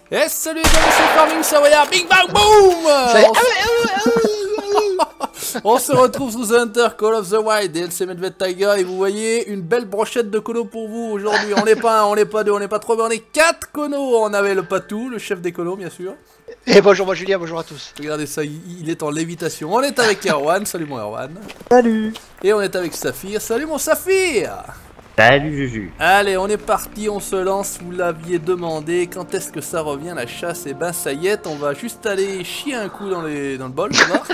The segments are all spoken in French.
Et salut les amis, c'est Farming Savoyard, Big Bang Boom. On se retrouve sous Hunter Call of the Wild, DLC Medved Tiger, et vous voyez une belle brochette de conos pour vous aujourd'hui. On n'est pas un, on n'est pas deux, on n'est pas trois, mais on est 4 conos. On avait le Patou, le chef des conos bien sûr. Et bonjour moi Julien, bonjour à tous. Regardez ça, il est en lévitation. On est avec Erwan, salut mon Erwan. Salut. Et on est avec Saphir, salut mon Saphir. Salut Juju. Allez, on est parti, on se lance, vous l'aviez demandé, quand est-ce que ça revient la chasse? Et ben ça y est, on va juste aller chier un coup dans le bol, ça va.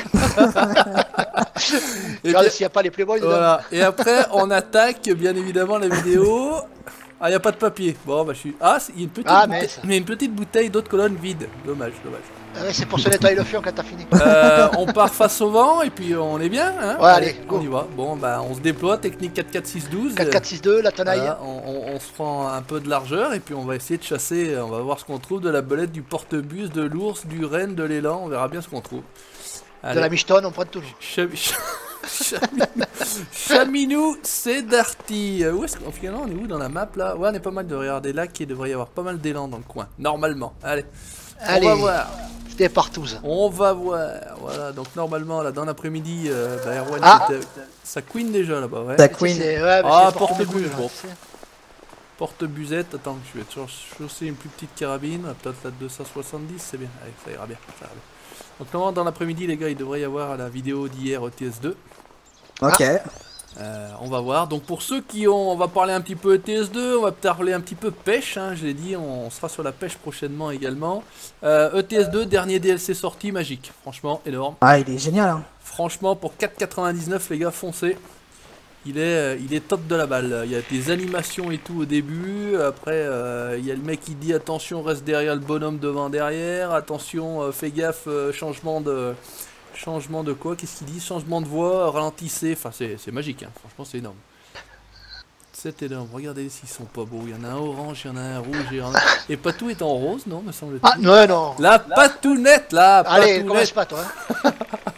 Et regarde bien, s'il n'y a pas les playboys dedans. voilà. Et après, on attaque bien évidemment la vidéo. Ah, il n'y a pas de papier. Bon, bah je suis... Ah, il y a une petite, mais une petite bouteille d'autres colonnes vide. Dommage, dommage. Ouais, c'est pour se nettoyer le fion quand t'as fini. On part face au vent et puis on est bien, hein. Ouais, allez, on y va. Bon, bah on se déploie, technique 4-4-6-12. 4-4-6-2, la tenaille. Voilà, on se prend un peu de largeur et puis on va essayer de chasser, on va voir ce qu'on trouve de la belette, du porte-bus, de l'ours, du renne, de l'élan, on verra bien ce qu'on trouve. Allez. De la michetonne, on prend toujours. Chaminou, c'est Darty. Où est-ce qu'on finalement on est où dans la map là? Ouais, on est pas mal de regarder là qu'il devrait y avoir pas mal d'élan dans le coin, normalement. Allez, Allez. on va voir. C'était partout ça. On va voir, voilà, donc normalement là dans l'après-midi, Erwan ça queen déjà là-bas, ouais. Ta queen. Ouais, Ah, porte-bus. bon. Porte-busette, attends, je vais chausser une plus petite carabine, peut-être la 270, c'est bien, allez, ça ira bien, ça ira bien. Donc normalement dans l'après-midi les gars, il devrait y avoir la vidéo d'hier ETS2. Ok. On va voir, donc pour ceux qui ont, on va parler un petit peu ETS2, on va parler un petit peu pêche, hein, je l'ai dit, on sera sur la pêche prochainement également. ETS2, dernier DLC sorti, magique, franchement, énorme. Ah, il est génial, hein. Franchement, pour 4,99 les gars, foncez. Il est top de la balle. Il y a des animations et tout au début. Après, il y a le mec qui dit attention, reste derrière le bonhomme devant derrière. Attention, fais gaffe, changement de quoi? Qu'est-ce qu'il dit? Changement de voix, ralentissez. Enfin, c'est magique, hein. Franchement, c'est énorme. C'est énorme. Regardez s'ils sont pas beaux. Il y en a un orange, il y en a un rouge. Et Patou est en rose, non, me semble-t-il. Ah, ouais, non. La patounette, là. Allez, patounette. commence pas toi. Hein.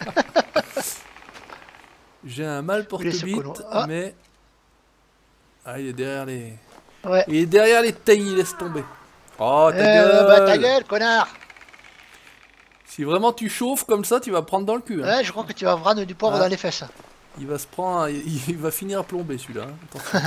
J'ai un mal porte-bite, Ah. mais... Ah, il est derrière les... Ouais. Il est derrière les taillis, laisse tomber. Oh, ta gueule. Bah ta gueule, connard. Si vraiment tu chauffes comme ça, tu vas prendre dans le cul. Hein. Ouais, je crois que tu vas prendre du poivre dans les fesses. Il va se prendre... Il va finir plombé, celui-là. Hein. Attention.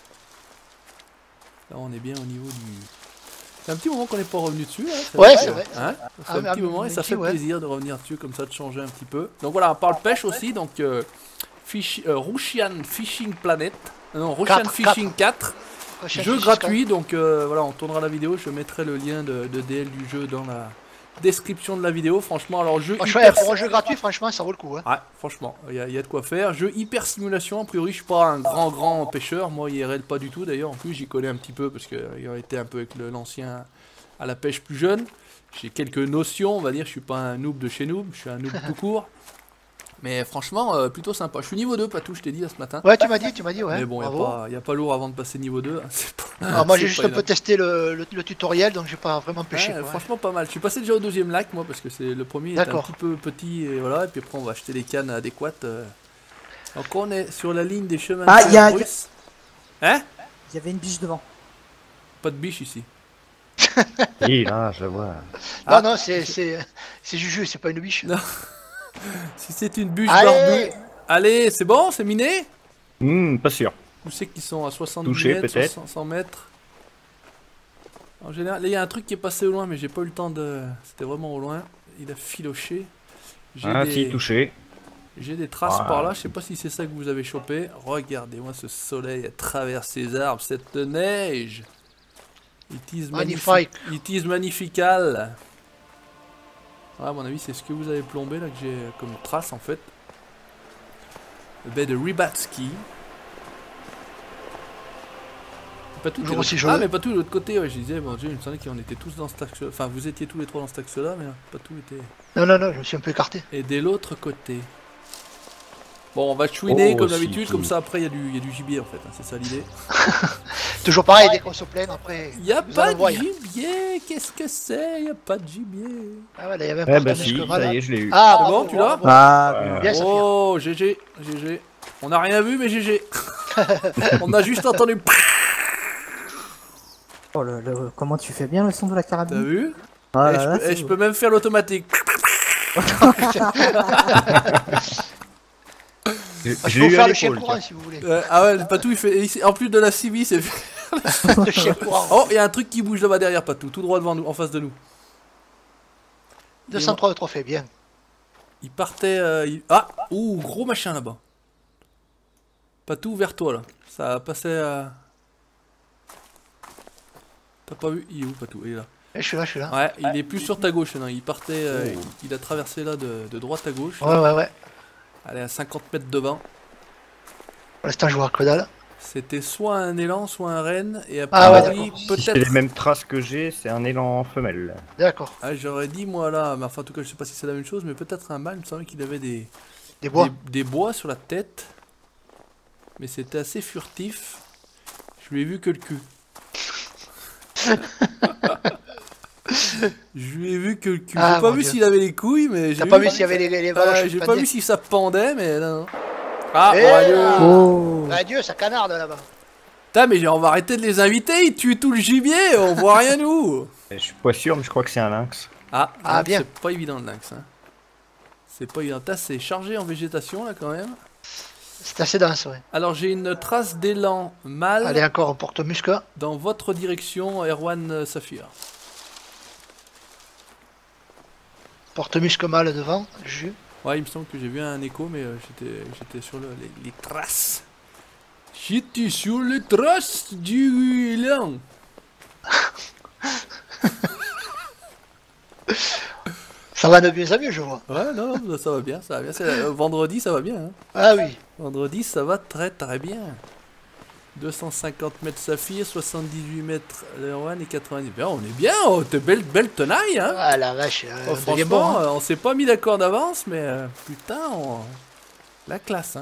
Là, on est bien au niveau du... C'est un petit moment qu'on n'est pas revenu dessus. Hein, ouais, c'est vrai. Hein, ça fait un petit moment et ça fait plaisir de revenir dessus, comme ça, de changer un petit peu. Donc voilà, on parle pêche aussi, donc... Russian Fishing Planet, non, Russian Fishing 4, jeu gratuit, donc voilà, on tournera la vidéo, je mettrai le lien de DL du jeu dans la description de la vidéo. Franchement, alors jeu hyper... pour un jeu gratuit, franchement, ça vaut le coup. Hein. Ouais, franchement, il y a de quoi faire. Jeu hyper simulation, a priori, je suis pas un grand pêcheur, moi IRL pas du tout d'ailleurs, en plus j'y connais un petit peu parce que il a été un peu avec l'ancien à la pêche plus jeune. J'ai quelques notions, on va dire, je suis pas un noob de chez noob, je suis un noob tout court. Mais franchement, plutôt sympa. Je suis niveau 2, Patou, je t'ai dit là, ce matin. Ouais, tu m'as dit, ouais. Mais bon, il n'y a pas lourd avant de passer niveau 2. Hein, alors moi, j'ai juste un peu testé le tutoriel, donc j'ai pas vraiment pêché. Ouais, quoi, franchement, pas mal. Je suis passé déjà au deuxième lac, moi, parce que c'est le premier est un petit peu petit, et voilà. Et puis après, on va acheter les cannes adéquates. Donc, on est sur la ligne des chemins de fer russes. Hein? Il y avait une biche devant. Pas de biche ici. Oui, là, je vois. Ah non, c'est Juju, c'est pas une biche. Non. Si c'est une bûche barbue. Allez, c'est bon, c'est miné? Pas sûr. Où c'est qu'ils sont à 70 Touché, mètres, 100 mètres? En général, là il y a un truc qui est passé au loin, mais j'ai pas eu le temps de... C'était vraiment au loin. Il a filoché. Si, touché. J'ai des traces par là, je sais pas si c'est ça que vous avez chopé. Regardez-moi ce soleil à travers ces arbres, cette neige. It is magnifique. It is magnifical. Ah, à mon avis, c'est ce que vous avez plombé là que j'ai comme trace en fait. Le baie de Rybatsky. Pas tout mais pas tout de l'autre côté, ouais, je disais, bon Dieu, il me semblait qu'on était tous dans cet axe là. Enfin, vous étiez tous les trois dans cet axe là, mais pas tout était. Non, je me suis un peu écarté. Et de l'autre côté. Bon, on va chouiner comme d'habitude, comme ça après il y a du gibier en fait, hein, c'est ça l'idée. Toujours pareil, dès qu'on se plaint après. Il y a pas de gibier, qu'est-ce que c'est? Il y a pas de gibier. Ah ouais, là il y avait un bah si, ça y est, je l'ai eu. Ah, c'est bon, tu l'as? Ah, bien, ça oh, GG. On n'a rien vu, mais GG. On a juste entendu. Oh, comment tu fais bien le son de la carabine? T'as vu? Ah Et là là, je, c'est et je beau. peux même faire l'automatique. Il Je faut l'ai eu à faire le chien l'épaule. courant tiens. si vous voulez. Ah ouais, Patou, il fait. En plus de la CV, c'est. Le chien courant. Oh, il y a un truc qui bouge là-bas derrière, Patou, tout droit devant nous, en face de nous. 203 de trophée, bien. Il partait. Ah, ouh, gros machin là-bas. Patou, vers toi là. Ça passait à. T'as pas vu? Il est où, Patou? Il est là. Je suis là, je suis là. Ouais, il est plus sur ta gauche, non. Il partait. Il a traversé là de droite à gauche. Ouais. Allez, à 50 mètres devant. Pour l'instant, je vois que dalle. C'était soit un élan, soit un renne. Et Ah ouais, après, d'accord. Si c'est les peut-être. mêmes traces que j'ai, c'est un élan femelle. D'accord. Ah, j'aurais dit, moi là. Mais enfin, en tout cas, je sais pas si c'est la même chose, mais peut-être un mâle. Il me semblait qu'il avait Des bois. des bois sur la tête. Mais c'était assez furtif. Je lui ai vu que le cul. Je lui ai vu que le cul. Ah, J'ai pas mon vu Dieu. s'il avait les couilles, mais j'ai T'as pas vu s'il y avait les baloches j'ai de pas panier vu si ça pendait, mais non. Ah, Eh bon, adieu. là. Oh. Adieu, ça canarde là-bas. Putain, mais on va arrêter de les inviter, ils tuent tout le gibier, on voit rien nous. Je suis pas sûr, mais je crois que c'est un lynx. Ah, Ah, bien. c'est pas évident le lynx. Hein. C'est pas évident. C'est chargé en végétation là quand même. C'est assez dense, ouais. Alors j'ai une trace d'élan mâle Allez, encore un porte-musque. dans votre direction, Erwan Saphir. Porte-musque mâle devant. Jus. Ouais, il me semble que j'ai vu un écho, mais j'étais sur les traces. J'étais sur les traces du élan. Ça va de mieux en mieux, je vois. Ouais, non, ça va bien, ça va bien. Vendredi, ça va bien. Hein. Ah oui. Vendredi, ça va très très bien. 250 mètres Saphir, 78 mètres Erwan et 90. Bien, on est bien, oh, t'es belle tenaille, hein. Ah la vache. Oh, On devient bon. franchement, Hein. on s'est pas mis d'accord d'avance, mais putain, la classe, hein.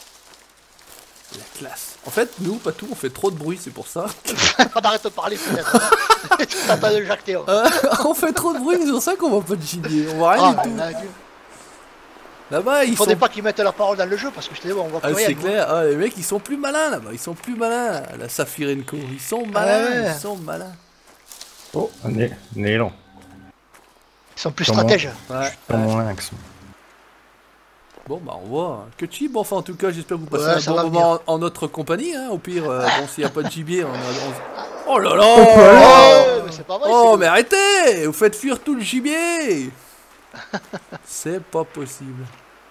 La classe. En fait, nous, pas tout, on fait trop de bruit, c'est pour ça. On arrête de parler peut-être. T'as pas de Jacques Théo. On fait trop de bruit, c'est pour ça qu'on voit pas de gibier. On voit rien Ah, du tout. là, Dieu. Là-bas, ils Faudrait sont. pas qu'ils mettent leur parole dans le jeu parce que je te dis, bon, on voit plus Ah, rien. c'est nous. clair, ah, les mecs ils sont plus malins là-bas, ils sont plus malins, la Saphirenko, ils sont malins, ouais. ils sont malins. Oh, un élan. Ils sont plus Comment stratèges. Ouais. Dans mon lynx. Bon bah on voit que cheap, bon, enfin en tout cas j'espère que vous passez Ouais, un ça bon va moment en notre compagnie, hein. Au pire, bon s'il n'y a pas de gibier, Oh là Oh, là mais c'est pas vrai. Oh c'est- mais arrêtez, vous faites fuir tout le gibier. C'est pas possible.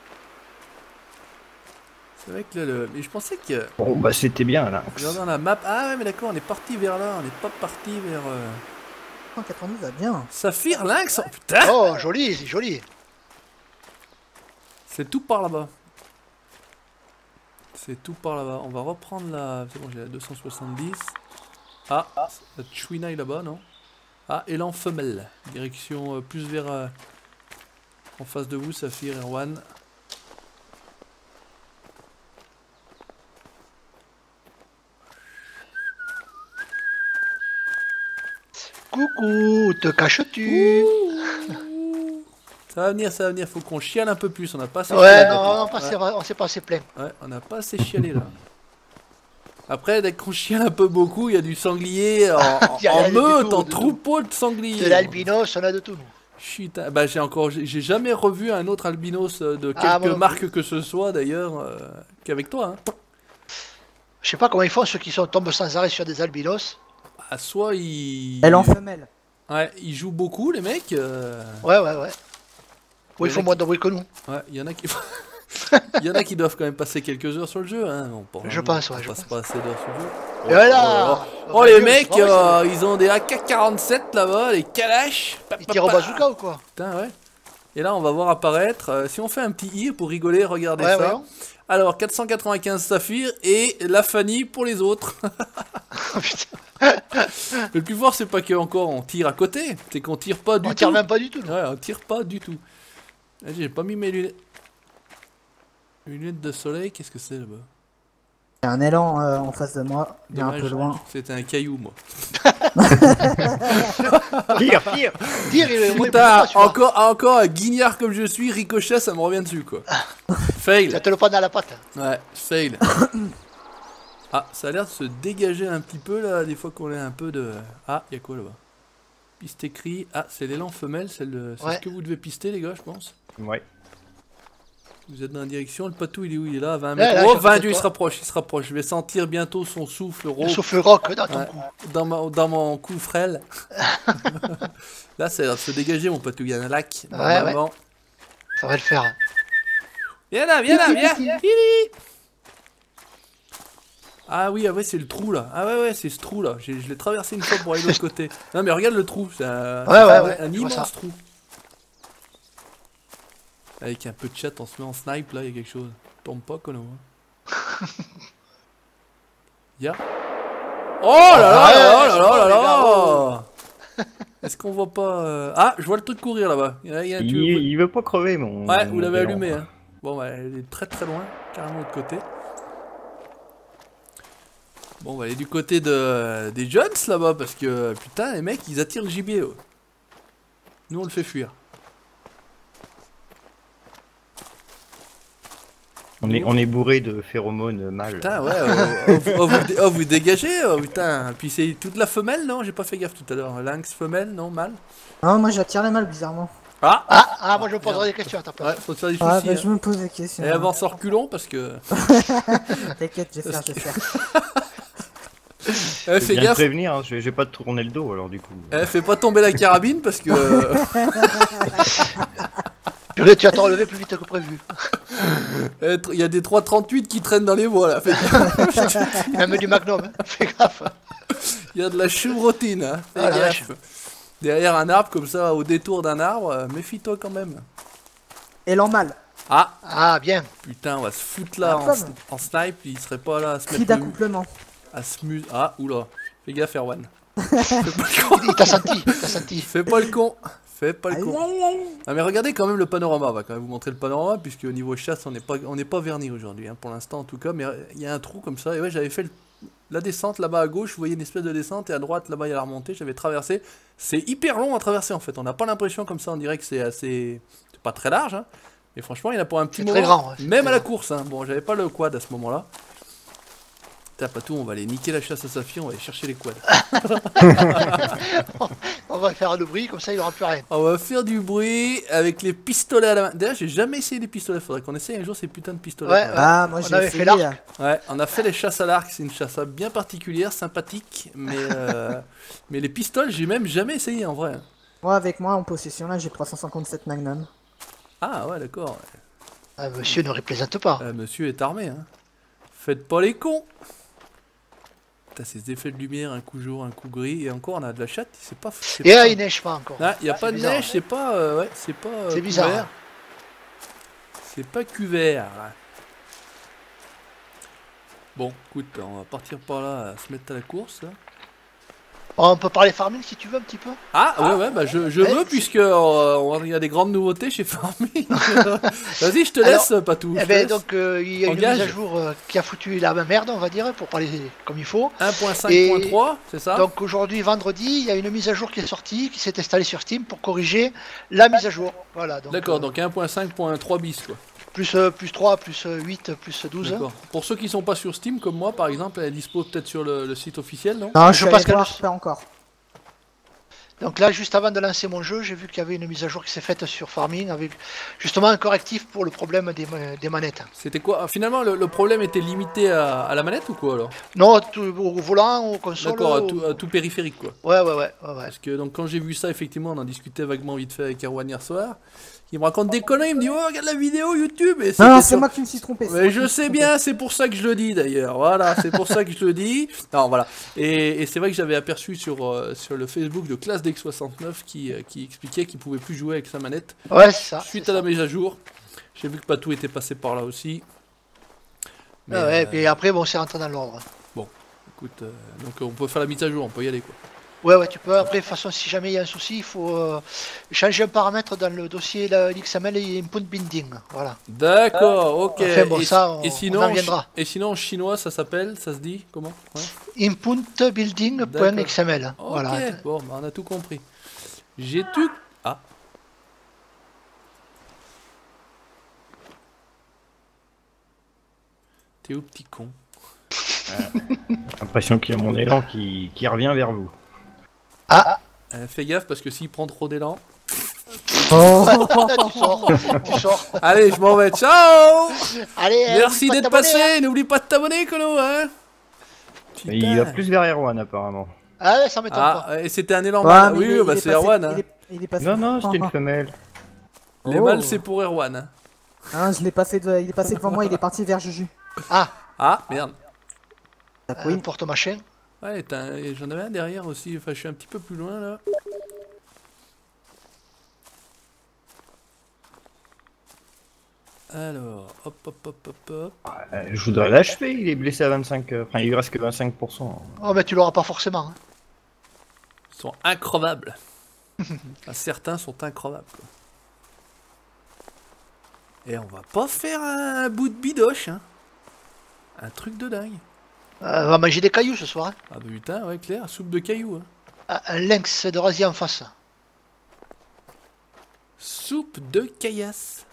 C'est vrai que là, mais je pensais que... Bon, bah c'était bien, lynx. Regarde dans la map, ah ouais mais d'accord, on est parti vers là, on n'est pas parti vers... 192 va bien. Saphir Lynx, oh, putain. Oh, joli, c'est joli. C'est tout par là-bas. C'est tout par là-bas. On va reprendre la... C'est bon, j'ai la 270. Ah, la chouinaille là-bas, non? Ah, élan femelle. Direction plus vers... en face de vous, Saphir, Erwan. Coucou, te caches-tu? Ça va venir, faut qu'on chiale un peu plus. On n'a pas assez Ouais, chialé. non, Ouais. on s'est pas assez plein. Ouais, on n'a pas assez chialé là. Après, dès qu'on chiale un peu beaucoup, il y a du sanglier en, Il y a en du meute, tout, en de troupeau de sangliers. De l'albinos, on a de tout, nous. Putain, bah j'ai jamais revu un autre albinos de Ah, moi quelque non marque que ce soit d'ailleurs qu'avec toi. Hein. Je sais pas comment ils font ceux qui tombent sans arrêt sur des albinos. Ah, soit ils... Elle en femelle. Ouais, ils jouent beaucoup les mecs. Ouais, ouais, ouais. Oui, ils font mecs- moins de bruit que nous. Ouais, il y en a qui... il y en a qui doivent quand même passer quelques heures sur le jeu. Hein. Je pense, ouais, on je passe pense. pas assez d'heures sur le jeu. Et voilà. Oh les mecs, ils ont des AK-47 là-bas, les Kalash. Ils tirent au bazooka ou quoi? Putain, ouais. Et là, on va voir apparaître. Si on fait un petit i pour rigoler, regardez Ouais, ça. voyons. Alors, 495 Saphir et la Fanny pour les autres. Oh, putain. Le plus fort, c'est pas qu'encore on tire à côté, c'est qu'on tire pas du On tout. tire même pas du tout. nous. Ouais, on tire pas du tout. Ah, j'ai pas mis mes lunettes. Lunettes de soleil, qu'est-ce que c'est là-bas? Il y a un élan en face de moi, il est un peu loin. C'était un caillou, moi. Tire. Dire, il est Putain, encore un guignard comme je suis, ricochet, ça me revient dessus, quoi. Fail. Tu te le prendre à la patte. Ouais, fail. Ah, ça a l'air de se dégager un petit peu là, des fois qu'on a un peu de... Ah, y'a quoi là-bas? Piste écrit. Ah, c'est l'élan femelle, c'est Ouais. ce que vous devez pister, les gars, je pense. Ouais. Vous êtes dans la direction, le patou il est où? Il est là, à 20 Là, mètres. là, Oh, je suis à 20 côté de il se toi. rapproche, il se rapproche. Je vais sentir bientôt son souffle rauque Sauf le rock dans ton Ouais. cou. dans mon cou frêle. Là, c'est de se dégager, mon patou. Il y a un lac. Ouais, Normalement. Ça va le faire. Viens là, viens là, viens. Fili. Ah oui, c'est le trou là. Ah ouais, c'est ce trou là. Je l'ai traversé une fois pour aller de l'autre côté. Non, mais regarde le trou. C'est un, Ouais, un je vois ça. immense trou. Avec un peu de chat, on se met en snipe là, il y a quelque chose. Tombe pas, Kono. Y'a. Oh là là Ouais, là là c'est là bon, là les là. Est-ce qu'on voit pas. Ah, je vois le truc courir là-bas. Il y a un Il veut pas crever, mon. Ouais, vous mon l'avez élan. allumé. Hein. Bon, bah, elle est très très loin, carrément de l'autre côté. Bon, on va aller du côté des Jones là-bas parce que putain, les mecs ils attirent le gibier. Eux. Nous on le fait fuir. On est bourré de phéromones mâles. Putain, ouais, vous dégagez, putain. Puis c'est toute la femelle, non? J'ai pas fait gaffe tout à l'heure. Lynx femelle, non? Mâle? Non, moi j'attire les mâles bizarrement. Ah, Moi je me poserai des questions à ta ouais, place. faut te faire des Ah, soucis. bah hein. je me pose des questions. Et avance en reculons parce que. T'inquiète, je vais faire. Fais Fais bien gaffe. prévenir, hein, je vais pas te tourner le dos alors du coup. Fais pas tomber la carabine parce que. Purée, tu vas te relever plus vite que prévu. Il y a des 3,38 qui traînent dans les bois là. Fais gaffe. Même du Magnum, hein. Fais gaffe. Il y a de la chevrotine. Hein. Fais Ah, la gaffe. Derrière un arbre comme ça, au détour d'un arbre, méfie-toi quand même. Élan mâle. Ah Ah, bien. putain, on va se foutre là Ah, comme. en snipe, il serait pas là à se Cri mettre le- d'accouplement. à se mu... Ah, oula. Fais gaffe, Erwan. Il t'a senti. Fais pas le con. Fais pas le Aïe, con. aïe, aïe. Ah, mais regardez quand même le panorama. On va quand même vous montrer le panorama, puisque au niveau chasse, on n'est pas verni aujourd'hui, hein, pour l'instant en tout cas. Mais il y a un trou comme ça. Et ouais, j'avais fait la descente là-bas à gauche. Vous voyez une espèce de descente. Et à droite, là-bas, il y a la remontée. J'avais traversé. C'est hyper long à traverser en fait. On n'a pas l'impression comme ça. On dirait que c'est assez. C'est pas très large, hein. Mais franchement, il y en a pour un petit C'est moment. très grand, ouais, c'est Même très à la grand. course, hein. Bon, j'avais pas le quad à ce moment-là. Putain, pas tout, on va aller niquer la chasse à sa fille, on va aller chercher les quads. On va faire le bruit, comme ça il n'y aura plus rien. On va faire du bruit avec les pistolets à la main. D'ailleurs, j'ai jamais essayé les pistolets, faudrait qu'on essaye un jour ces putains de pistolets. Ouais, quand même. Ah, moi On j'ai avait essayé. fait l'arc. Ouais, on a fait les chasses à l'arc, c'est une chasse bien particulière, sympathique, mais les pistoles, j'ai même jamais essayé en vrai. Moi avec moi en possession là j'ai 357 Magnum. Ah ouais, d'accord. Ah, monsieur ne replaisante pas. Monsieur est armé, hein. Faites pas les cons. Putain, ces effets de lumière, un coup jour, un coup gris, et encore on a de la chatte, c'est pas... c'est Et pas- il neige pas encore. Ah, y a Ah, pas c'est de bizarre. neige, c'est pas... ouais, c'est pas... C'est bizarre. couvert. C'est pas couvert. Bon, écoute, on va partir par là, se mettre à la course, là. On peut parler farming si tu veux un petit peu. Ah, ouais, bah je veux, puisque il y a des grandes nouveautés chez Farming. Vas-y, je te laisse, Patou. Eh je te ben laisse. donc il y a une Engage. mise à jour qui a foutu la merde, on va dire, pour parler comme il faut. 1.5.3, c'est ça? Donc aujourd'hui, vendredi, il y a une mise à jour qui est sortie, qui s'est installée sur Steam pour corriger la mise à jour. Voilà. D'accord, donc 1.5.3 bis, quoi. Plus 3, plus 8, plus 12. D'accord. Pour ceux qui sont pas sur Steam, comme moi, par exemple, elle est dispo peut-être sur le site officiel, non? Non, Je je suis pense allé qu'elle voir, le- pas encore. Donc là, juste avant de lancer mon jeu, j'ai vu qu'il y avait une mise à jour qui s'est faite sur Farming avec justement un correctif pour le problème des manettes. C'était quoi? Ah, finalement, le problème était limité à la manette ou quoi, alors? Non, au volant, aux consoles. D'accord, au- à tout périphérique, quoi. Ouais. Parce que donc quand j'ai vu ça, effectivement, on en discutait vaguement vite fait avec Erwan hier soir. Il me raconte des conneries, il me dit oh regarde la vidéo YouTube et Non, c'était c'est sur- moi qui me suis trompé. c'est Mais moi qui je me suis sais trompé. bien, c'est pour ça que je le dis d'ailleurs. Voilà, c'est pour ça que je le dis. Non, voilà. Et c'est vrai que j'avais aperçu sur le Facebook de Classe Deck 69 qui expliquait qu'il pouvait plus jouer avec sa manette Ouais, c'est ça. suite c'est à la ça. mise à jour. J'ai vu que Patou était passé par là aussi. Mais, Ah ouais, et après, bon, c'est rentré dans l'ordre. écoute, donc on peut faire la mise à jour, on peut y aller quoi. Ouais, tu peux. Après, de toute façon, si jamais il y a un souci, il faut changer un paramètre dans le dossier l'XML et input binding. Voilà. D'accord, ok. Enfin, bon, et, ça, et on sinon, en viendra. et sinon en chinois ça s'appelle, ça se dit comment? Ouais. Inputbuilding.xml. Ok, Voilà. bon, bah, on a tout compris. J'ai tout... Ah. T'es où, petit con? J'ai l'impression qu'il y a mon élan qui revient vers vous. Ah, Fais gaffe parce que s'il prend trop d'élan. Oh. Tu sors. Allez, je m'en vais. Ciao. Allez, Merci n'oublie pas de d'être t'abonner, passé. N'oublie pas de t'abonner, Kono. Hein. Mais il va plus vers Erwan apparemment. Ah ouais, ça m'étonne pas. Ah, et c'était un élan Ouais, mâle. mais Oui, il bah est c'est passé- Erwan. Hein. il est passé. Non, c'était une femelle. Les Oh. mâles, c'est pour Erwan. Hein. Hein, il est passé devant moi, il est parti vers Juju. Ah, merde. Oui. Porte machin. Ouais, j'en avais un derrière aussi. Enfin, je suis un petit peu plus loin là. Alors, hop, hop, hop, hop, hop. Je voudrais l'achever, il est blessé à 25. Enfin, il lui reste que 25%. Oh, mais tu l'auras pas forcément. Hein. Ils sont increvables. Enfin, certains sont increvables. Quoi. Et on va pas faire un bout de bidoche. Hein. Un truc de dingue. On va manger des cailloux ce soir. Hein. Ah bah putain, ouais, clair, soupe de cailloux. Hein. Ah, un lynx de rasier en face. Soupe de caillasse.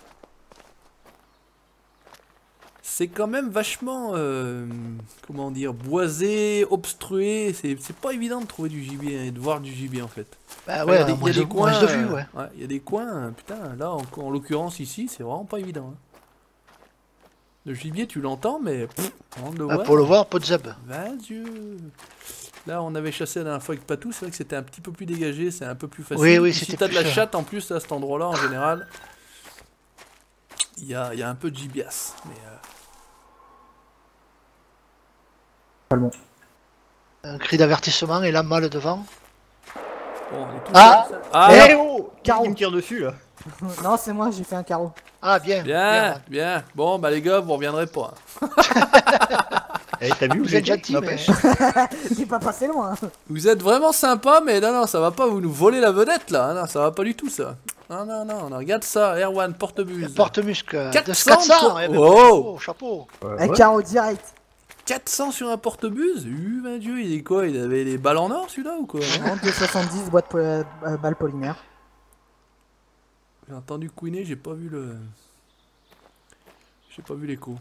C'est quand même vachement, comment dire, boisé, obstrué. C'est pas évident de trouver du gibier et de voir du gibier en fait. Bah Enfin, ouais, il y a des, il y a des coins, moins de vue, ouais. il y a des coins, putain, là en l'occurrence ici, c'est vraiment pas évident. Hein. Le gibier, tu l'entends, mais avant de le voir. Pour le voir, pas de zeb. Vas-y. Là, on avait chassé la dernière fois avec Patou, c'est vrai que c'était un petit peu plus dégagé, c'est un peu plus facile. Oui, Si c'était t'as de la plus, chatte en plus à cet endroit-là, en général, il y a un peu de gibias. Mais, Pas bon. Un cri d'avertissement et là, mal devant. bon, on est tous Ah seuls, ça. Ah, Eh oh Carreau. Qui me tire dessus là? Non, c'est moi, j'ai fait un carreau. Ah, bien. bien, bien. Bon, bah les gars, vous reviendrez pas. Hein. Eh, t'as vu où Vous j'ai êtes gentil, mais... T'es pas passé loin. Vous êtes vraiment sympa, mais non, ça va pas vous nous voler la vedette là. Non, ça va pas du tout ça. Non, regarde ça, Erwan, porte-buse. Porte-musque. 400, 400 toi. eh ben, Oh. chapeau. Un carreau direct. 400 sur un porte-buse. Ben Dieu, il est quoi? Il avait les balles en or celui-là ou quoi? En 270 boîtes balles polymères. J'ai entendu couiner, j'ai pas vu le. J'ai pas vu l'écho.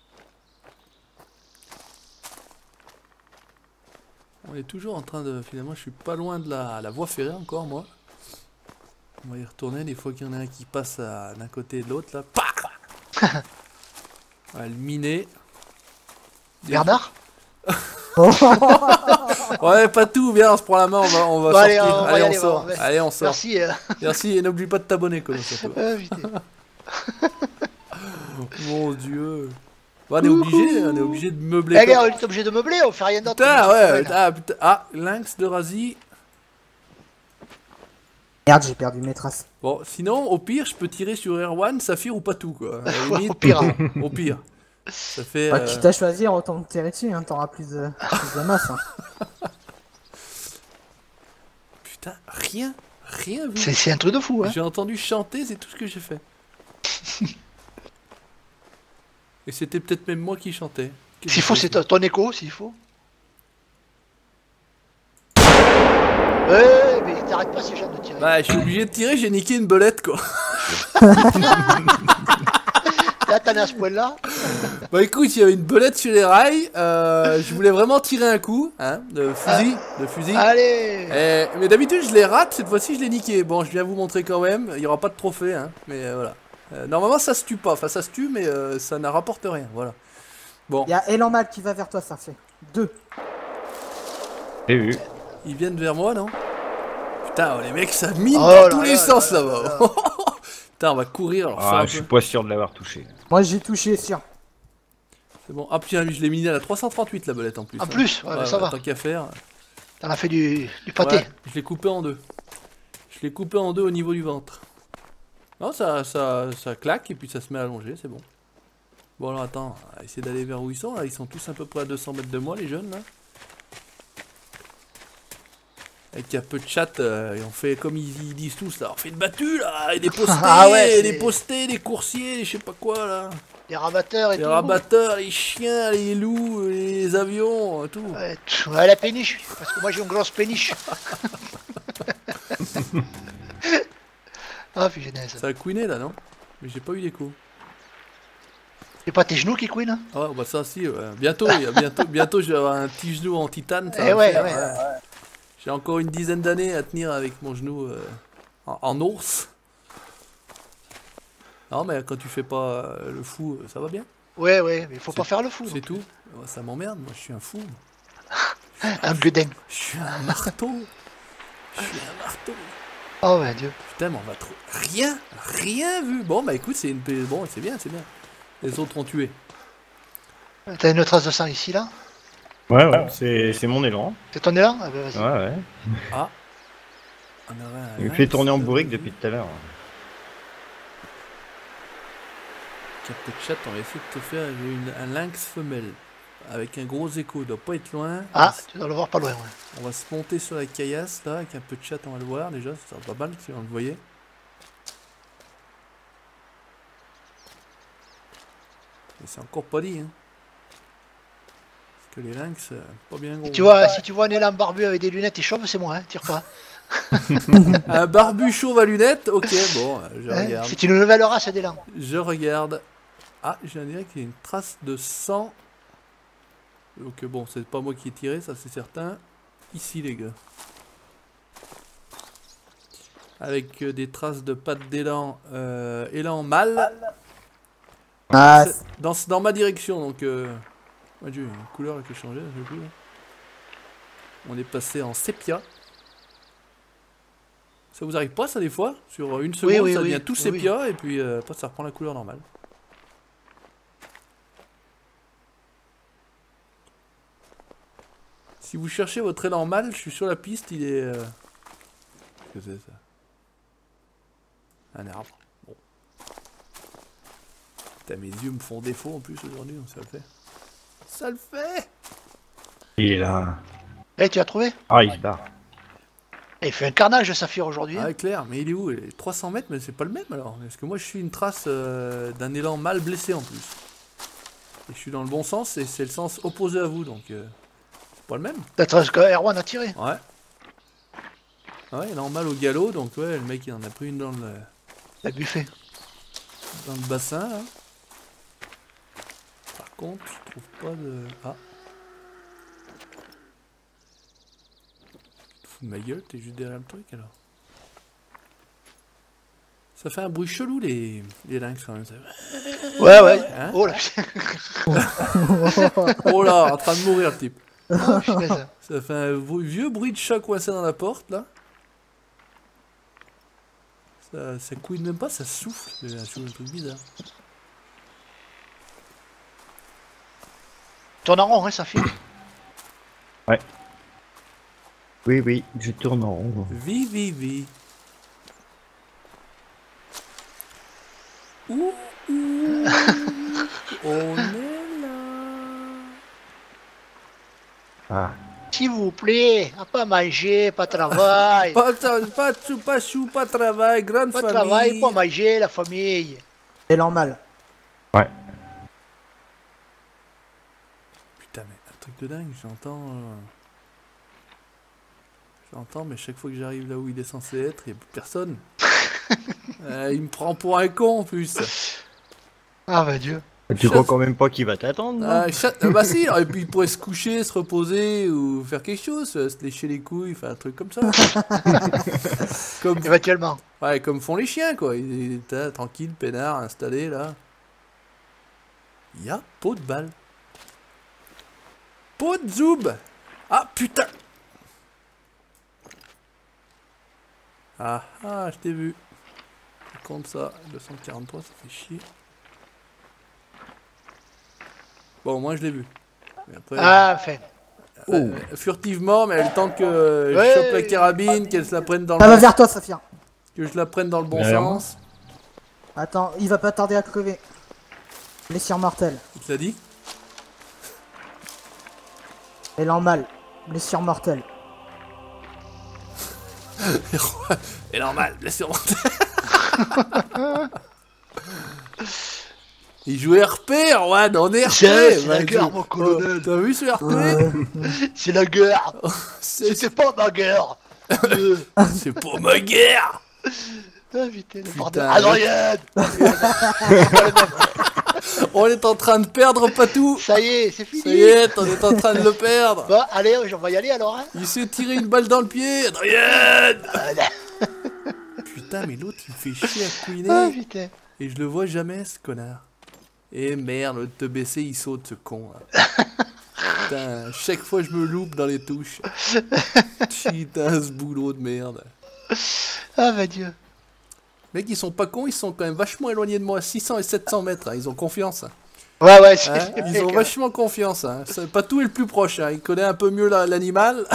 On est toujours en train de. Finalement, je suis pas loin de la voie ferrée encore, moi. On va y retourner des fois qu'il y en a un qui passe d'un côté et de l'autre là. Pah. On va le miner. Bernard Ouais, pas tout, viens, on se prend la main, on va Bon, allez, sortir. on va Allez, y on aller, sort. bon, ouais. Allez, on sort. Merci. Merci et n'oublie pas de t'abonner, Colo, surtout. Vite. Mon Dieu. Bon, on est obligé de meubler. Eh, gars, on est obligé de meubler, on fait rien d'autre. Putain, ouais, putain. Lynx de Razi. Merde, j'ai perdu mes traces. Bon, sinon, au pire, je peux tirer sur Erwan, Saphir ou Patou, quoi. À la limite, Au pire. au pire. Ça fait. Bah, quitte à choisir, autant te tirer dessus, hein, t'auras plus de masse. Hein. Putain, rien vu. C'est un truc de fou, hein. J'ai entendu chanter, c'est tout ce que j'ai fait. Et c'était peut-être même moi qui chantais. S'il faut, c'est ton écho, s'il faut. Ouais, mais t'arrêtes pas ces gens de tirer. Bah, je suis obligé de tirer, j'ai niqué une belette, quoi. Là, t'en es à ce point-là. Bah écoute, il y avait une belette sur les rails, je voulais vraiment tirer un coup, hein, de fusil. Allez. Mais d'habitude je les rate, cette fois-ci je l'ai niqué. Bon, je viens vous montrer quand même, il n'y aura pas de trophée, hein, mais voilà. Normalement ça se tue pas, enfin ça se tue, mais ça ne rapporte rien, voilà. Bon, Il y a Elan Mal qui va vers toi, ça fait 2. J'ai vu. ils viennent vers moi, non? Putain, les mecs ça mine Oh dans là tous les là sens là là-bas. là. Putain, on va courir, alors Ah, faire je suis pas sûr de l'avoir touché. Moi j'ai touché sur. C'est bon, ah putain, je l'ai miné à la 338 la belette en plus. En hein. plus, ouais, ça va. Tant qu'à faire. T'en as fait du pâté. Ouais, je l'ai coupé en deux. Je l'ai coupé en deux au niveau du ventre. Non, ça claque et puis ça se met à allonger, c'est bon. Bon alors attends, on va essayer d'aller vers où ils sont là. Ils sont tous à peu près à 200 mètres de moi, les jeunes là. Avec un peu de chat, et on fait comme ils disent tous là, on fait une battue là, et des postés, Ah ouais, des postés, des coursiers, je sais pas quoi là. Les rabatteurs et Les tout. rabatteurs, les chiens, les loups, les avions, tout. Ouais, la péniche. Parce que moi j'ai une grosse péniche. Ah, puis genèse. Ça a couiné là, non? Mais j'ai pas eu d'écho. C'est pas tes genoux qui couinent, hein? Ah bah ça si, bientôt, bientôt je vais avoir un petit genou en titane. Ça Eh va ouais, faire, ouais. J'ai encore une dizaine d'années à tenir avec mon genou en ours. Non, mais quand tu fais pas le fou, ça va bien. Ouais, ouais, mais faut pas faire le fou. C'est tout. Ça m'emmerde, moi je suis un fou. Un gueudin. Je suis un marteau. Je suis un marteau. Oh, mon Dieu. Putain, mais on va trop. Rien vu. Bon, bah écoute, c'est une. Bon, c'est bien, c'est bien. Les autres ont tué. T'as une trace de sang ici, là? Ouais, c'est mon élan. C'est ton élan? Ah, ben, vas-y. Ouais. Ah. On aurait un Il me lynx, fait tourner en bourrique depuis tout à l'heure. Captain Chat, on va essayer de te faire un lynx femelle. Avec un gros écho, il doit pas être loin. Ah, tu dois le voir pas loin, ouais. On va se monter sur la caillasse là, avec un peu de chat, on va le voir déjà, ça sera pas mal si on le voyait. Mais c'est encore pas dit, hein. Parce que les lynx, pas bien gros. Tu vois, si tu vois un élan barbu avec des lunettes et chauve, c'est moi, hein, tire pas. Un barbu chauve à lunettes, ok, bon, je Hein, regarde. c'est une nouvelle race d'élan. Je regarde. Ah, j'ai un qu'il y a une trace de sang. Donc bon, c'est pas moi qui ai tiré, ça c'est certain. Ici les gars. Avec des traces de pattes d'élan, élan mâle. Ah, Dans ma direction, donc... Mon Dieu, une couleur là, qui a changé, je sais plus, là. On est passé en sépia. Ça vous arrive pas ça des fois? Sur une seconde, oui, ça oui, devient tout oui, sépia, et puis après ça reprend la couleur normale. Si vous cherchez votre élan mâle, je suis sur la piste, il est... Qu'est-ce que c'est ça? Un arbre. Bon. Putain, mes yeux me font défaut en plus aujourd'hui, donc ça le fait. Ça le fait! Il est là. Eh, tu l'as trouvé? Ah, il se barre. Il fait un carnage, Saphir, aujourd'hui. Ah, clair, mais il est où? Il est 300 mètres, mais c'est pas le même alors. Parce que moi je suis une trace d'un élan mal blessé en plus. Et je suis dans le bon sens, et c'est le sens opposé à vous, donc... c'est pas le même. Peut-être ce que Erwan a tiré. Ouais. Ouais, élan mal au galop, donc ouais, le mec il en a pris une dans La buffet. le bassin, là. Par contre, je trouve pas de... Ah. Tu te fous de ma gueule, t'es juste derrière le truc alors. Ça fait un bruit chelou les lynx quand même. Ça. Ouais, ouais. Hein? Oh là. Oh là, en train de mourir le type. Oh, punaise. Ça fait un vieux bruit de chat coincé dans la porte là. Ça couine même pas, ça souffle. C'est un truc bizarre. Tourne en rond, hein, Saphir. Oui, je tourne en rond. Vi. Ouh. On est là. Ah. S'il vous plaît, pas manger, pas travail. Pas chou, pas travail, grande Pas famille. travail, pas manger, la famille. élan mal. Ouais. Putain, mais un truc de dingue, j'entends, mais chaque fois que j'arrive là où il est censé être, il n'y a plus personne. Il me prend pour un con en plus. Ah, bah Dieu. Tu crois quand même pas qu'il va t'attendre, non? Bah si, alors, et puis il pourrait se coucher, se reposer ou faire quelque chose, se lécher les couilles, faire un truc comme ça. Comme, Éventuellement. ouais, comme font les chiens quoi, il est là, tranquille, peinard, installé là. Il y a pot de balle. Pot de zoub. Ah putain. Ah, je t'ai vu. Par contre ça, 243, ça fait chier. Bon, moi je l'ai vu. Mais après, Ah, enfin. furtivement, mais elle tente que je Ouais. chope la carabine, qu'elle se la prenne dans Ça va le vers toi, Saphir. que je la prenne dans le bon Derrière sens. Attends, il va pas tarder à crever. Blessure mortelle. Il te l'a dit? Élan mal. Blessure mortelle. Et normal, blessure mortelle. Il jouait RP, Erwan, on est RP. C'est la vas-y. guerre, mon colonel. T'as vu ce RP? C'est la guerre. C'est C'est pas ma guerre. c'est pour ma guerre. Ah, putain, le bordel. Putain. Adrien. On est en train de perdre Patou. Ça y est, c'est fini. Ça y est, on est en train de le perdre. Bon, allez, on va y aller alors. Hein. Il s'est tiré une balle dans le pied. Adrien. Voilà. Putain, mais l'autre, il me fait chier à Ah, couiner. putain. Et je le vois jamais, ce connard. Et merde, de te baisser, il saute, ce con. Là. Putain, chaque fois, je me loupe dans les touches. Putain, ce boulot de merde. Ah, bah Dieu. Mec, ils sont pas cons, ils sont quand même vachement éloignés de moi. 600 et 700 mètres, hein. Ils ont confiance. Hein. Ouais, c'est Hein, ils ont vachement confiance. Hein. Patou est le plus proche. Hein. Il connaît un peu mieux l'animal.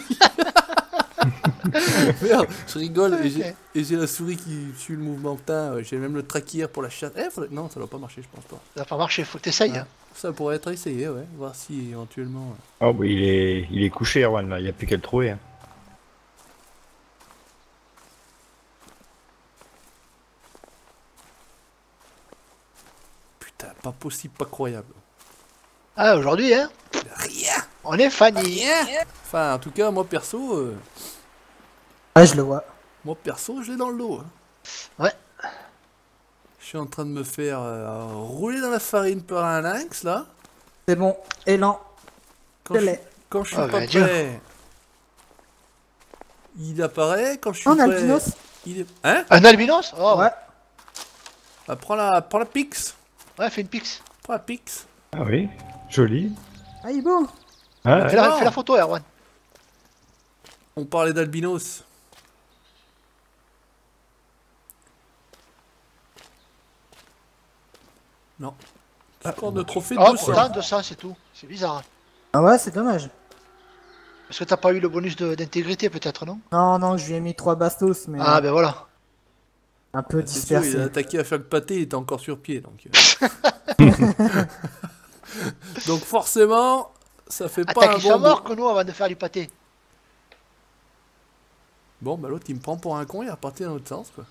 Merde, je rigole et j'ai la souris qui suit le mouvement. Putain, j'ai même le traqueur pour la chatte. Non, ça doit pas marcher, je pense pas. Ça va pas marcher, faut que t'essayes. Hein. Ça pourrait être essayé, ouais. Voir si éventuellement. Oh, bah il est couché, Erwan, là. Il n'y a plus qu'à le trouver. Hein. Putain, pas possible, pas croyable. Ah, aujourd'hui, hein. Rien. On est Fanny. Rien. Enfin, en tout cas, moi perso, Ah, je le vois. je l'ai dans le dos. Hein. Ouais. Je suis en train de me faire rouler dans la farine par un lynx là. C'est bon. Élan. Quand Je je, l'ai. quand je suis Oh, pas bah, Dieu. prêt, il apparaît. Quand je suis Un prêt, albinos. il est. Hein? Un albinos. Oh, Ouais. Bah, prends la pix. Ouais, fais une pix. Prends la pix. Ah oui, joli. Ah, il est beau. Ah, Fais ouais. la photo, Erwan. On parlait d'albinos. Non. Score de trophée Oh, 200. pourtant, 200, c'est tout. C'est bizarre. Hein. Ah ouais, c'est dommage. Parce que t'as pas eu le bonus d'intégrité, peut-être, non? Non, non, je lui ai mis 3 bastos, mais Ah, ben voilà. un peu C'est sûr, il a dispersé. attaqué à chaque pâté, il était encore sur pied. Donc, donc forcément, ça fait Ah, pas t'as un qu'ils sont bon morts bout. que nous avant de faire du pâté. Bon, bah l'autre il me prend pour un con, il est reparti dans l'autre sens quoi.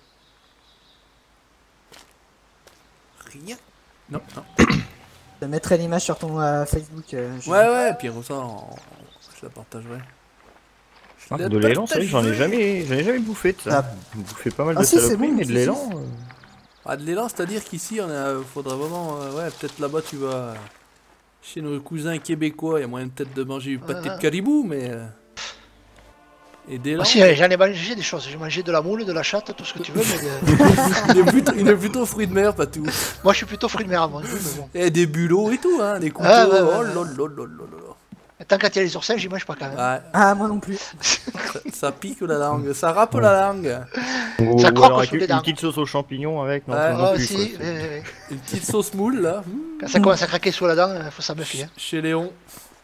Rien. Non, non. Je mettrai l'image sur ton Facebook. Ouais, ouais, puis ça, je la partagerai. Je la De l'élan, c'est vrai que j'en ai partagerai. jamais bouffé de ça. Ah. J'ai bouffé pas mal Ah de si, c'est saloperies, bon, mais de si, l'élan. si. Ah, de l'élan, c'est-à-dire qu'ici, faudrait vraiment. Ouais, peut-être là-bas, tu vas. Chez nos cousins québécois, il y a moyen peut-être de manger du pâté de caribou, mais. Et d'élan. Ah, si, j'en ai mangé des choses. J'ai mangé de la moule, de la chatte, tout ce que tu veux. Mais il est plutôt fruit de mer, pas tout. moi, je suis plutôt fruit de mer, moi. Mais bon. Et des bulots et tout, hein, des couteaux. Ah, ouais, ouais, Oh ouais. là là là là là. Tant qu'il y a les oursins, j'y mange pas quand même. Ouais, Ah, moi non plus. ça pique la langue, ça râpe la langue. Ou, Ça ou croque alors sous avec les une dents. petite sauce aux champignons avec. Non, Ouais. ça non Oh, plus, si. quoi, c'est- Une petite sauce moule là, Quand ça commence à craquer sous la dent, faut s'en méfier. Hein. chez Léon.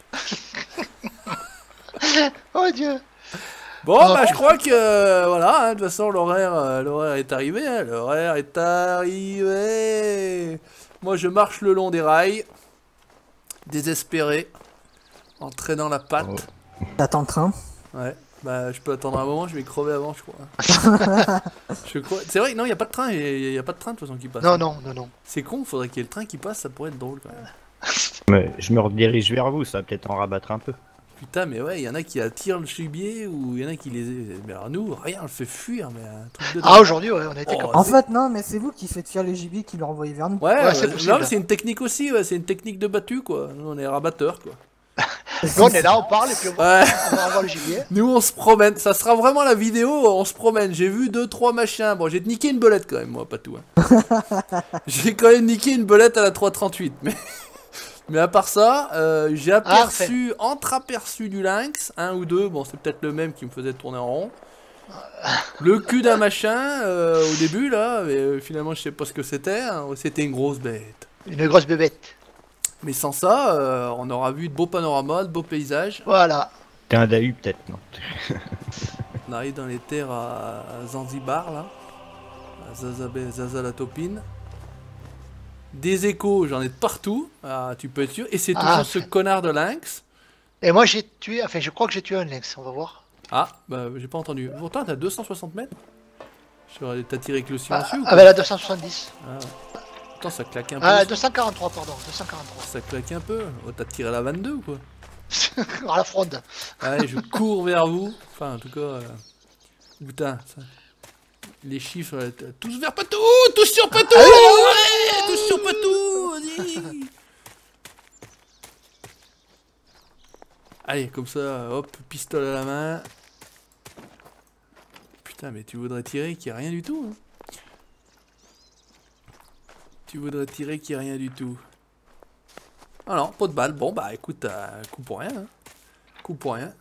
Oh Dieu. Bon, Oh, bah je crois que voilà, hein, de toute façon l'horaire est arrivé, hein, l'horaire est arrivé. Moi je marche le long des rails, désespéré, en traînant la patte. Oh. T'attends le train. Ouais, bah je peux attendre un moment, je vais crever avant je crois. Je crois. C'est vrai, non, il n'y a pas de train, il y a pas de train de toute façon qui passe. Non, non, non, non. C'est con, faudrait qu'il y ait le train qui passe, ça pourrait être drôle quand même. Mais je me redirige vers vous, ça va peut-être en rabattre un peu. Putain, mais ouais, il y en a qui attirent le gibier ou il y en a qui les. Mais alors nous, rien, on le fait fuir, mais un truc de. Ah, aujourd'hui, ouais, on a été Oh, capable. En fait, non, mais c'est vous qui faites fuir les gibiers qui leur envoyez vers nous. Ouais, Ouais, c'est possible. non, mais c'est une technique aussi, ouais, c'est une technique de battu quoi. Nous on est rabatteurs quoi. Nous, on est là, on parle et puis on va, Ouais, on va voir le gibier. nous on se promène, ça sera vraiment la vidéo, on se promène. J'ai vu 2-3 machins. Bon, j'ai niqué une belette quand même, moi, pas tout. Hein. J'ai quand même niqué une belette à la 338, mais à part ça, j'ai aperçu, entreaperçu du lynx, un ou deux, bon, c'est peut-être le même qui me faisait tourner en rond. Le cul d'un machin au début là, mais finalement je sais pas ce que c'était, hein, c'était une grosse bête. Une grosse bébête. Mais sans ça, on aura vu de beaux panoramas, de beaux paysages. Voilà. T'es un Dahu peut-être, non? On arrive dans les terres à Zanzibar là, à Zaza la Topine. Des échos, j'en ai de partout, tu peux être sûr. Et c'est toujours Ah, ce connard de lynx. Et moi, j'ai tué, enfin, je crois que j'ai tué un lynx, on va voir. Ah, bah j'ai pas entendu. Pourtant, t'as 260 mètres. T'as tiré avec le silencieux ou quoi? Avec la 270. Attends, ça claque un peu. Ah, 243, pardon, 243. Ça claque un peu. Oh, t'as tiré la 22 ou quoi? À la fronde. Allez, je cours vers vous. Enfin, en tout cas. Putain, ça. Les chiffres, tous vers Patou! Tous sur Patou! Allez, touche sur Patou, vas-y. Allez, comme ça, hop, pistolet à la main. Putain, mais tu voudrais tirer qu'il n'y a rien du tout. Hein. Tu voudrais tirer qu'il n'y a rien du tout. Ah non, pas de balle. Bon, bah écoute, coup pour rien. Hein. Coup pour rien.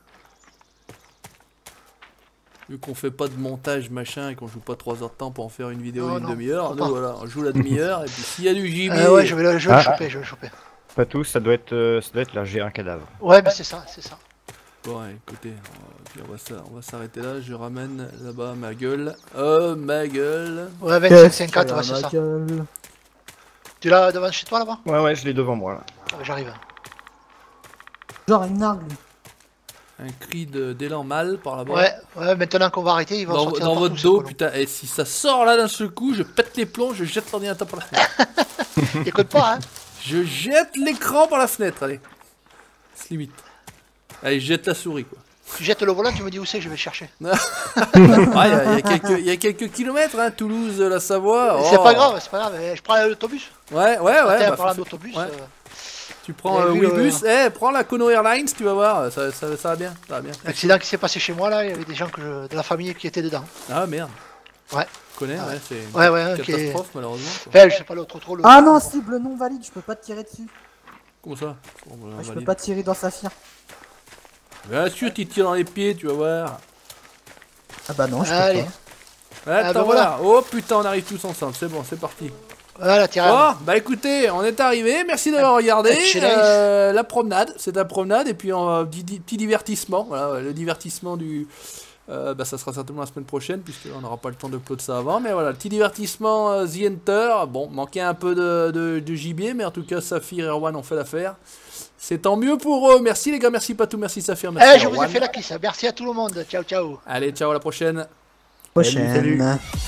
Vu qu'on fait pas de montage machin et qu'on joue pas 3 heures de temps pour en faire une vidéo d'une demi-heure, nous voilà, on joue la demi-heure et puis s'il y a du gibier. Ouais, je vais le choper, je vais le choper. Pas tout, ça doit être là, j'ai un cadavre. Ouais, mais c'est ça, c'est ça. Bon, écoutez, on va s'arrêter là. Je ramène là-bas ma gueule. Ma gueule. Ouais, 25-54, ouais, c'est ça. Gueule. Tu l'as devant chez toi là-bas? Ouais, je l'ai devant moi là. Ouais, j'arrive. Genre une nargue. Un cri d'élan mâle par là-bas. Ouais, maintenant qu'on va arrêter, ils vont sortir dans partout, votre ces dos, colons. putain. Et si ça sort là d'un seul coup, je pète les plombs, je jette l'ordinateur par la fenêtre. Écoute pas, hein. Je jette l'écran par la fenêtre, allez. C'est limite. Allez, je jette la souris, quoi. Tu jettes le volant, tu me dis où c'est, je vais le chercher. Ouais, il y a quelques kilomètres, hein, Toulouse, la Savoie. C'est Oh. pas grave, c'est pas grave. Je prends l'autobus. Ouais. Tiens, Bah, parlant d'autobus. ouais. Tu prends Vous avez vu Webus, prends la Kono Airlines, tu vas voir, ça va bien, ça va bien. L'accident qui s'est passé chez moi là, il y avait des gens de la famille qui étaient dedans. Ah merde. Ouais. Je connais, ouais, c'est une Ouais, ok. catastrophe malheureusement. Quoi. Enfin, je sais pas l'autre trop. Ah non, cible non valide, je peux pas tirer dessus. Comment ça? Bon, bah, Je peux valide. pas tirer dans sa fire. Bien sûr, tu tires dans les pieds, tu vas voir. Ah bah non, je peux Allez. pas. Attends, ben voilà. Oh putain, on arrive tous ensemble, c'est bon, c'est parti. Voilà, tirage. Bon, bah écoutez, on est arrivé, merci d'avoir regardé. Excellent. La promenade, c'est la promenade, et puis petit divertissement, voilà, le divertissement du... bah ça sera certainement la semaine prochaine, puisqu'on n'aura pas le temps d'upload ça avant, mais voilà, le petit divertissement The Enter, bon, manquait un peu de gibier, mais en tout cas, Saphir et Erwan ont fait l'affaire. C'est tant mieux pour eux, merci les gars, merci Patou, merci Saphir, merci Je vous ai Erwan. fait la kiss, merci à tout le monde, ciao ciao. Allez, ciao, à la prochaine. Prochaine. Salut.